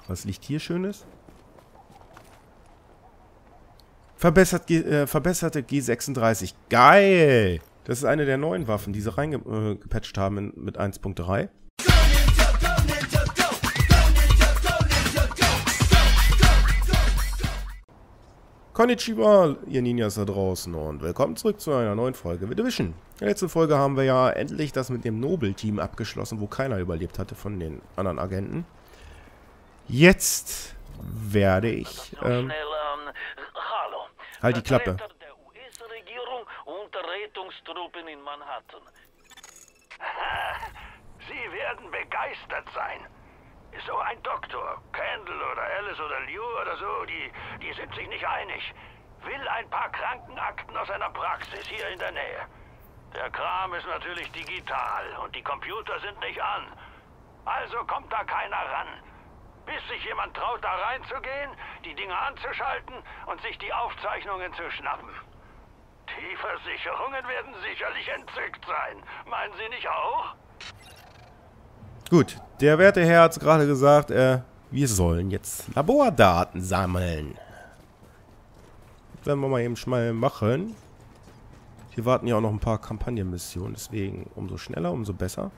Was liegt hier Schönes? Verbesserte G36. Geil! Das ist eine der neuen Waffen, die sie reingepatcht haben mit 1.3. Konnichiwa, ihr Ninjas da draußen und willkommen zurück zu einer neuen Folge The Division. In der letzten Folge haben wir ja endlich das mit dem Noble-Team abgeschlossen, wo keiner überlebt hatte von den anderen Agenten. Jetzt werde ich... Hallo. Halt die Klappe. Vertreter der US-Regierung und der Rettungstruppen in Manhattan. Sie werden begeistert sein. So ein Doktor, Kendall oder Alice oder Liu oder so, die sind sich nicht einig. Will ein paar Krankenakten aus einer Praxis hier in der Nähe. Der Kram ist natürlich digital und die Computer sind nicht an. Also kommt da keiner ran. Bis sich jemand traut, da reinzugehen, die Dinge anzuschalten und sich die Aufzeichnungen zu schnappen. Die Versicherungen werden sicherlich entzückt sein. Meinen Sie nicht auch? Gut, der werte Herr hat es gerade gesagt, wir sollen jetzt Labordaten sammeln. Das werden wir mal eben schnell machen. Hier warten ja auch noch ein paar Kampagnenmissionen, deswegen umso schneller, umso besser.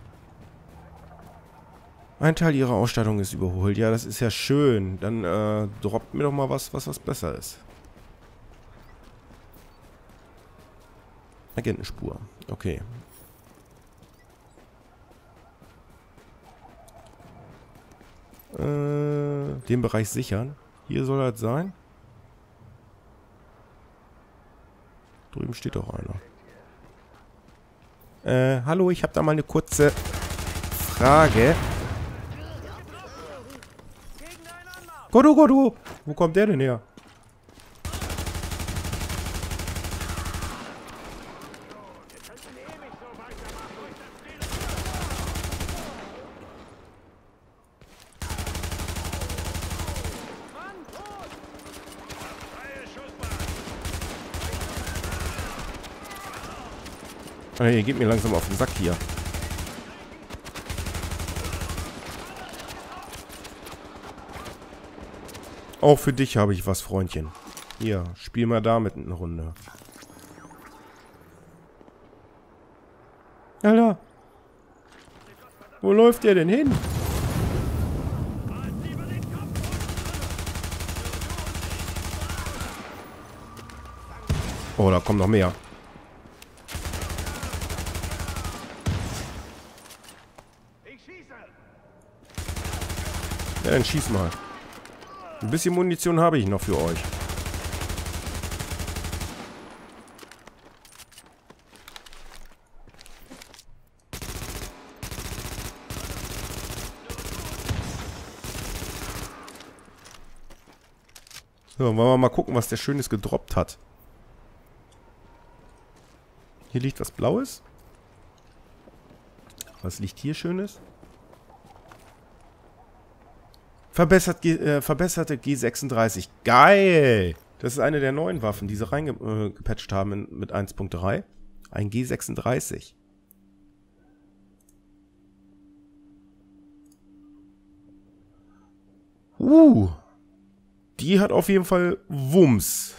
Ein Teil ihrer Ausstattung ist überholt. Ja, das ist ja schön. Dann droppt mir doch mal was besser ist. Agentenspur. Okay. Den Bereich sichern. Hier soll das sein. Drüben steht doch einer. Hallo, ich habe da mal eine kurze Frage. Godu, wo kommt der denn her? Ihr geht mir langsam auf den Sack hier. Auch für dich habe ich was, Freundchen. Hier, spiel mal damit eine Runde. Alter. Wo läuft der denn hin? Oh, da kommt noch mehr. Ja, dann schieß mal. Ein bisschen Munition habe ich noch für euch. So, wollen wir mal gucken, was der Schönes gedroppt hat. Hier liegt was Blaues. Was liegt hier Schönes? Verbesserte G36. Geil! Das ist eine der neuen Waffen, die sie reingepatcht haben mit 1.3. Ein G36. Die hat auf jeden Fall Wumms.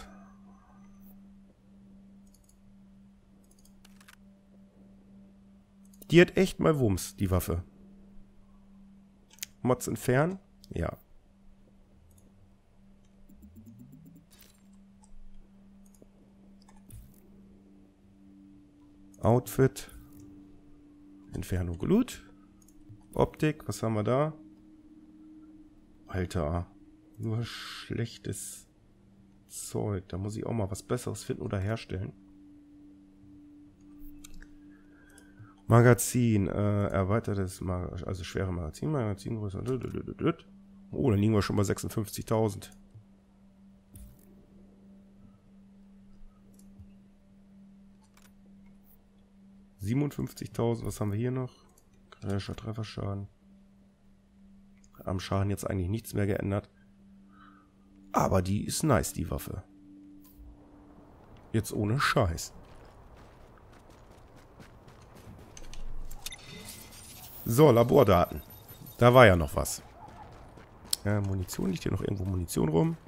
Die hat echt mal Wumms, die Waffe. Mods entfernen. Ja. Outfit. Entfernung Glut. Optik, was haben wir da? Alter. Nur schlechtes Zeug. Da muss ich auch mal was Besseres finden oder herstellen. Magazin. Erweitertes Magazin. Also schwere Magazin. Magazingröße. Oh, dann liegen wir schon bei 56.000. $57.000. Was haben wir hier noch? Kritischer Trefferschaden. Am Schaden jetzt eigentlich nichts mehr geändert. Aber die ist nice, die Waffe. Jetzt ohne Scheiß. So, Labordaten. Da war ja noch was. Munition. Liegt hier noch irgendwo Munition rum?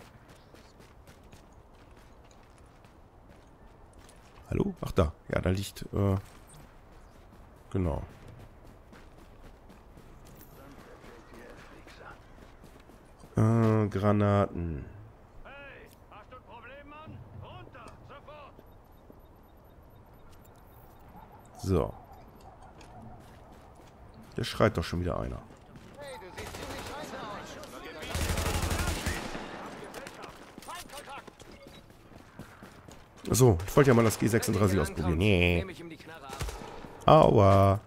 Hallo? Ach, da. Ja, da liegt, genau. Granaten. Hey, hast du ein Problem, Mann? Runter, sofort! So. Der schreit doch schon wieder einer. So, ich wollte ja mal das G36 ausprobieren. Nee. Aua.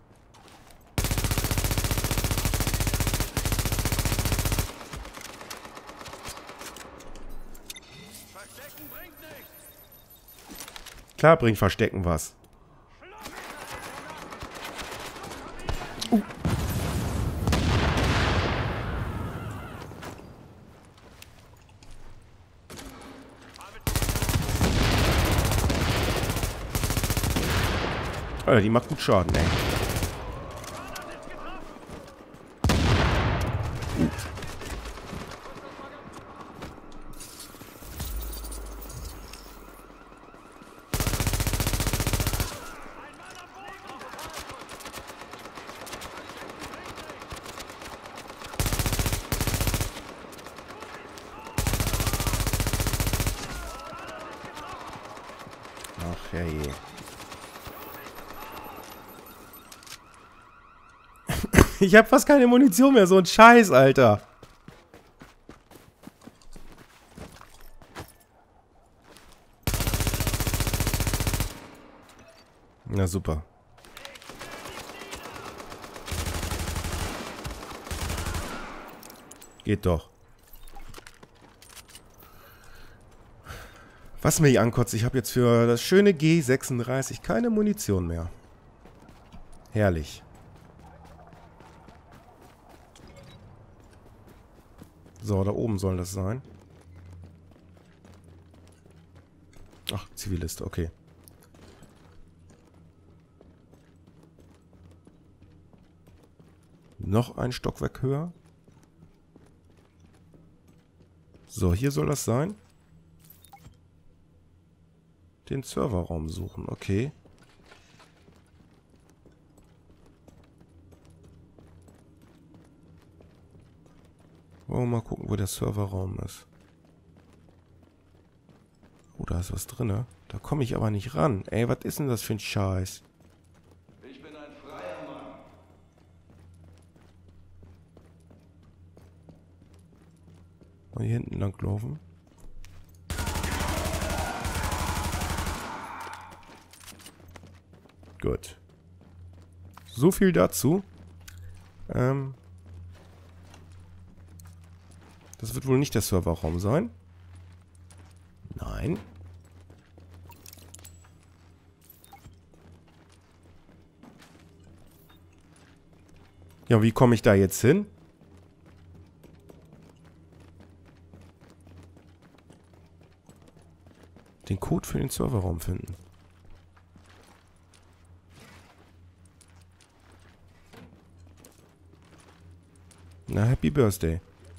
Klar bringt Verstecken was. Alter, die macht gut Schaden, ey. Ach, herrje. Ich hab fast keine Munition mehr, so ein Scheiß, Alter. Na super. Geht doch. Was mich ankotzt, ich habe jetzt für das schöne G36 keine Munition mehr. Herrlich. So, da oben soll das sein. Ach, Zivilist, okay. Noch ein Stockwerk höher. So, hier soll das sein. Den Serverraum suchen, okay. Wollen wir mal gucken, wo der Serverraum ist. Oh, da ist was drin, ne? Da komme ich aber nicht ran. Ey, was ist denn das für ein Scheiß? Ich bin ein freier Mann. Mal hier hinten lang laufen. Gut. So viel dazu. Das wird wohl nicht der Serverraum sein. Nein. Ja, wie komme ich da jetzt hin? Den Code für den Serverraum finden. Na, Happy Birthday.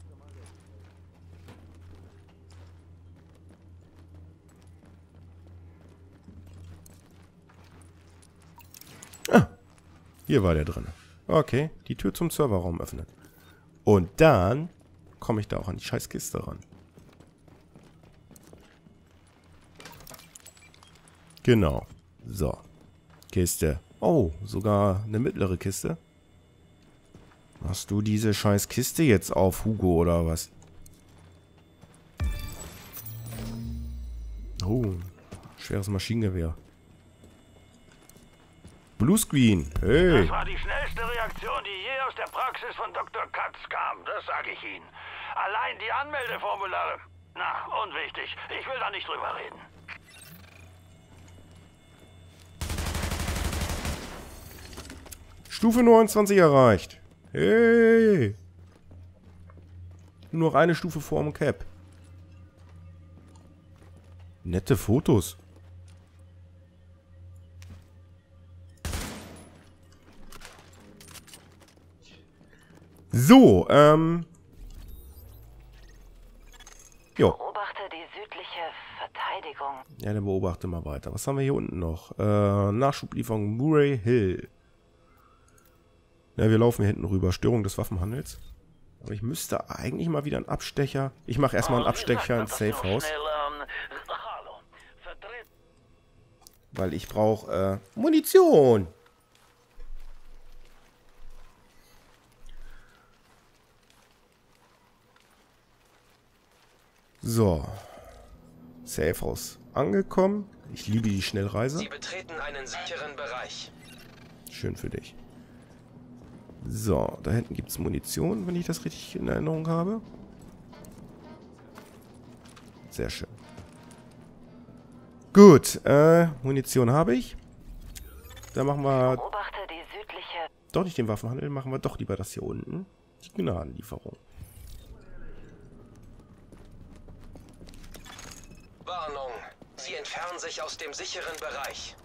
Ah, hier war der drin. Okay, die Tür zum Serverraum öffnet. Und dann komme ich da auch an die scheiß Kiste ran. Genau. So. Kiste. Oh, sogar eine mittlere Kiste. Machst du diese scheiß Kiste jetzt auf, Hugo, oder was? Oh, schweres Maschinengewehr. Bluescreen, hey. Das war die schnellste Reaktion, die je aus der Praxis von Dr. Katz kam, das sage ich Ihnen. Allein die Anmeldeformulare. Na, unwichtig. Ich will da nicht drüber reden. Stufe 29 erreicht. Hey. Nur noch eine Stufe vor dem Cap. Nette Fotos. So, Jo. Beobachte die südliche Verteidigung. Ja, dann beobachte mal weiter. Was haben wir hier unten noch? Nachschublieferung Murray Hill. Ja, wir laufen hier hinten rüber. Störung des Waffenhandels. Aber ich müsste eigentlich mal wieder einen Abstecher... Ich mache erstmal einen Abstecher ins Safehouse. Hallo. Vertritt. Weil ich brauche Munition. So. Safehouse angekommen. Ich liebe die Schnellreise. Sie betreten einen sicheren Bereich. Schön für dich. So, da hinten gibt es Munition, wenn ich das richtig in Erinnerung habe. Sehr schön. Gut, Munition habe ich. Da machen wir Beobachte die südliche... doch nicht den Waffenhandel, machen wir doch lieber das hier unten. Die Gnadenlieferung. Warnung. Sie entfernen sich aus dem sicheren Bereich.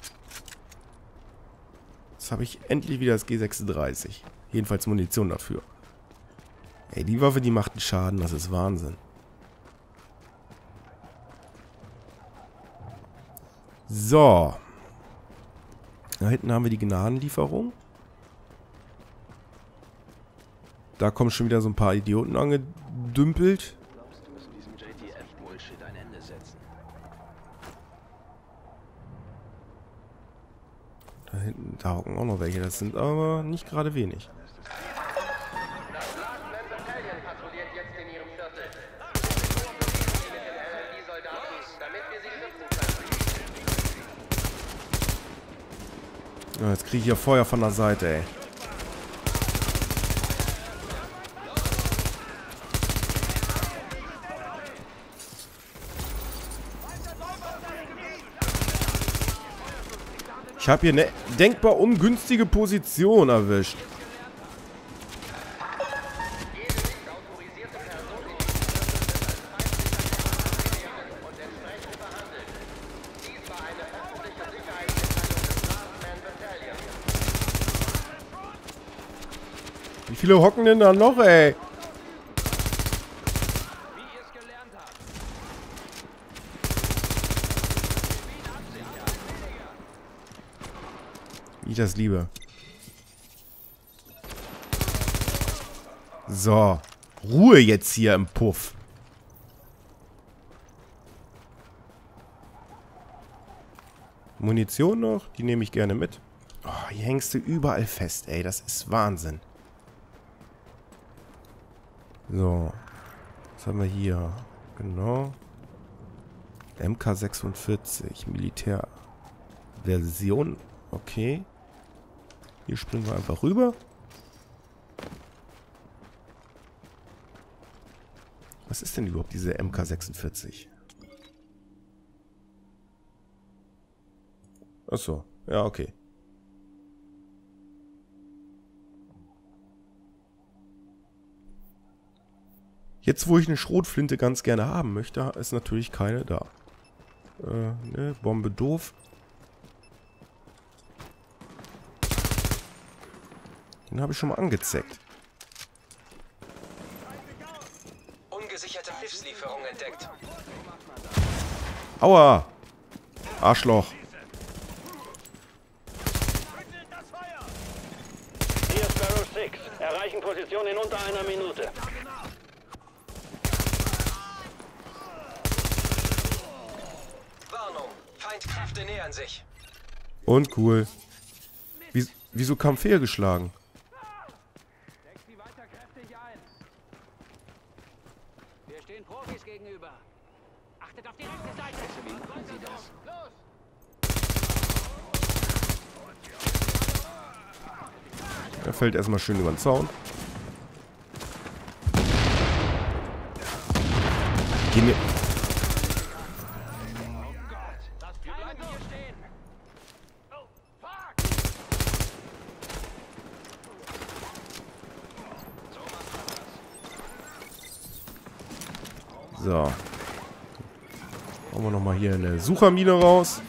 Jetzt habe ich endlich wieder das G36. Jedenfalls Munition dafür. Ey, die Waffe, die macht einen Schaden, das ist Wahnsinn. So. Da hinten haben wir die Gnadenlieferung. Da kommen schon wieder so ein paar Idioten angedümpelt. Glaubst du müssen diesem JTF-Bullshit ein Ende setzen? Da hinten, da hocken auch noch welche. Das sind aber nicht gerade wenig. Das Lastman Battalion patrouilliert jetzt in ihrem Viertel. Sie mit den LMB-Soldaten, damit wir sie schützen können. Ja, jetzt kriege ich ja Feuer von der Seite, ey. Ich habe hier eine denkbar ungünstige Position erwischt. Jede nicht autorisierte Person in diesem Viertel wird als feindlicher und entsprechend behandelt. Dies war eine öffentliche Sicherheitsmitteilung des Lastman Battalion. Wie viele hocken denn da noch, ey? Wie ich das liebe. So. Ruhe jetzt hier im Puff. Munition noch? Die nehme ich gerne mit. Oh, hier hängst du überall fest, ey. Das ist Wahnsinn. So. Was haben wir hier? Genau. MK46. Militärversion. Okay. Hier springen wir einfach rüber. Was ist denn überhaupt diese MK46? Achso. Ja, okay. Jetzt, wo ich eine Schrotflinte ganz gerne haben möchte, ist natürlich keine da. Ne, Bombe doof. Den habe ich schon mal angezeckt. Ungesicherte Hilfslieferung entdeckt. Aua! Arschloch. Hier Sparrow 6. Erreichen Position in unter einer Minute. Warnung. Feindkräfte nähern sich. Und cool. Wieso kam fehlgeschlagen? Deckt sie weiter kräftig ein. Wir stehen Profis gegenüber. Achtet auf die rechte Seite. Wie machen Sie das? Los! Er fällt erstmal schön über den Zaun. Geh mir. Wir bleiben hier stehen. So. Hauen wir nochmal hier eine Suchermine raus.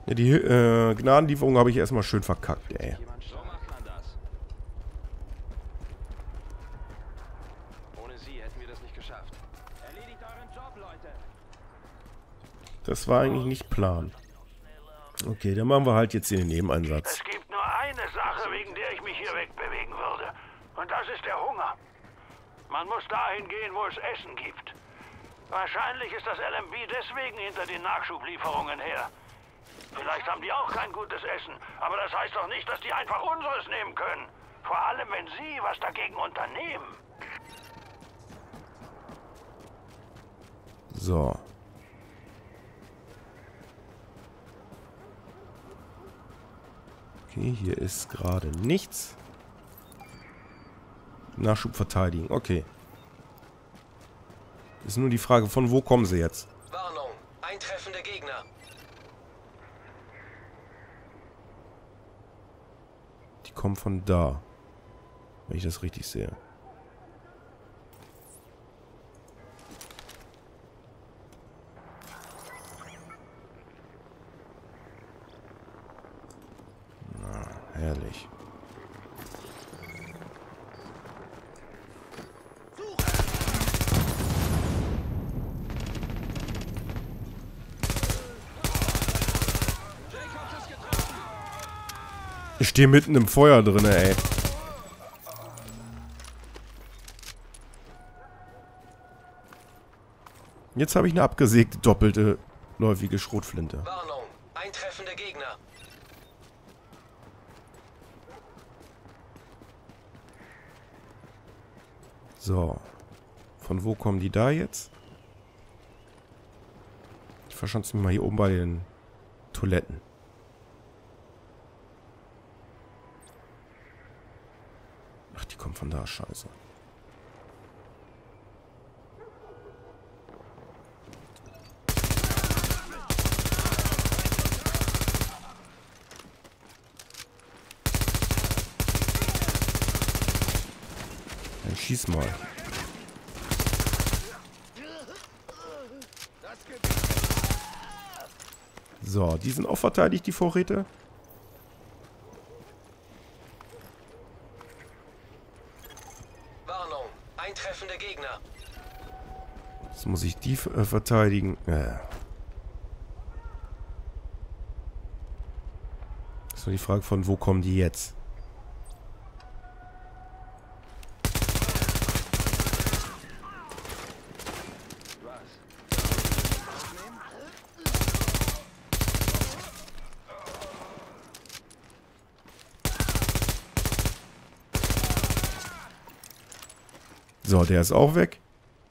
Ja, die Gnadenlieferung habe ich erstmal schön verkackt, ey. So macht man das. Ohne sie hätten wir das nicht geschafft. Erledigt euren Job, Leute. Das war eigentlich nicht Plan. Okay, dann machen wir halt jetzt den Nebeneinsatz. Es gibt nur eine Sache, wegen der ich mich hier wegbewegen würde. Und das ist der Hunger. Man muss dahin gehen, wo es Essen gibt. Wahrscheinlich ist das LMB deswegen hinter den Nachschublieferungen her. Vielleicht haben die auch kein gutes Essen, aber das heißt doch nicht, dass die einfach unseres nehmen können. Vor allem, wenn sie was dagegen unternehmen. So. Okay, hier ist gerade nichts. Nachschub verteidigen, okay. Ist nur die Frage, von wo kommen sie jetzt? Warnung, eintreffende Gegner. Die kommen von da. Wenn ich das richtig sehe. Na, herrlich. Ich stehe mitten im Feuer drin, ey. Jetzt habe ich eine abgesägte, doppelte, läufige Schrotflinte. Warnung, eintreffende Gegner. So. Von wo kommen die da jetzt? Ich verschanze mich mal hier oben bei den Toiletten. Ach, die kommen von da, scheiße. Dann schieß mal. So, die sind auch verteidigt, die Vorräte. Warnung, eintreffende Gegner. Jetzt muss ich die verteidigen. Ist nur die Frage, von wo kommen die jetzt? So, der ist auch weg.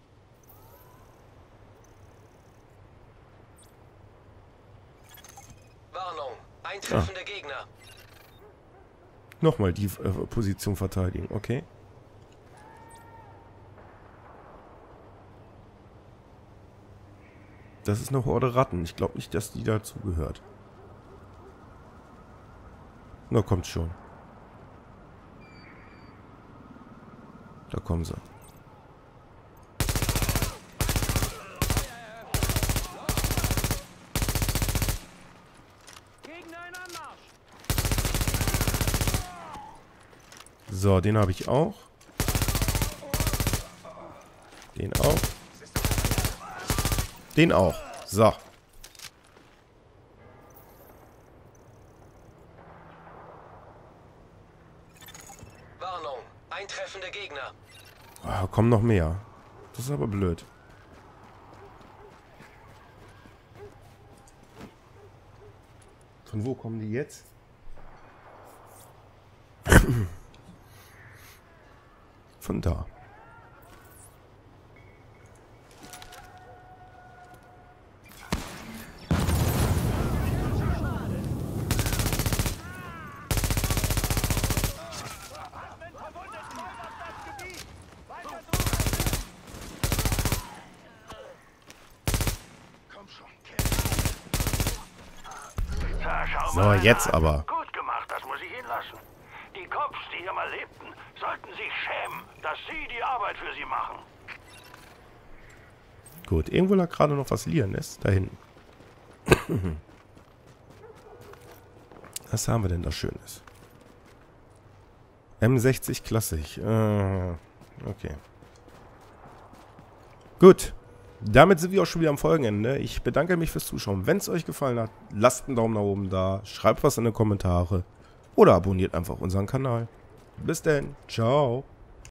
Warnung, eintreffende Gegner. Nochmal die Position verteidigen, okay. Das ist eine Horde Ratten. Ich glaube nicht, dass die dazu gehört. Na, kommt schon. Da kommen sie. So, den habe ich auch. Den auch. Den auch. So. Warnung, eintreffende Gegner. Oh, kommen noch mehr. Das ist aber blöd. Von wo kommen die jetzt? Von da. Ja, schau So, mal jetzt an. aber. Gut gemacht, das muss ich Ihnen lassen. Die Cops, die hier mal lebten, sollten sich schämen, dass Sie die Arbeit für sie machen. Gut, irgendwo lag gerade noch was liegen ist. Da hinten. Was haben wir denn da Schönes? M60 Klassik. Okay. Gut. Damit sind wir auch schon wieder am Folgenende. Ich bedanke mich fürs Zuschauen. Wenn es euch gefallen hat, lasst einen Daumen nach oben da, schreibt was in die Kommentare oder abonniert einfach unseren Kanal. Bis dann. Ciao.